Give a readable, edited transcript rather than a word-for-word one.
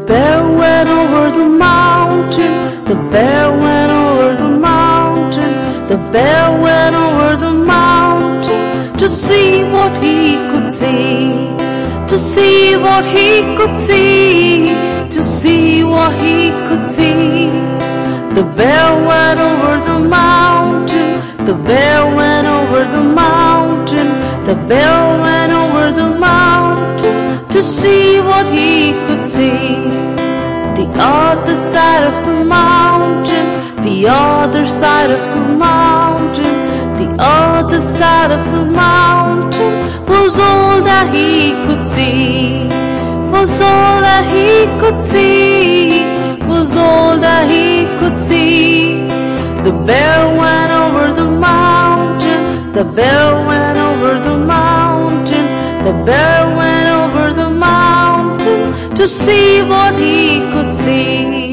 bear went over the mountain. The bear went over the mountain. The bear went over the mountain to see what he could see. To see what he could see. To see what he could see. The bear went over the mountain. The bear went over the mountain. The bear went over the mountain to see what he could see. The other side of the mountain. The other side of the mountain. The other side of the mountain was all that he could see. Was all that he could see. Was all that he could see. The bear went over the mountain. The bear went over the mountain. The bear went over the mountain to see what he could see.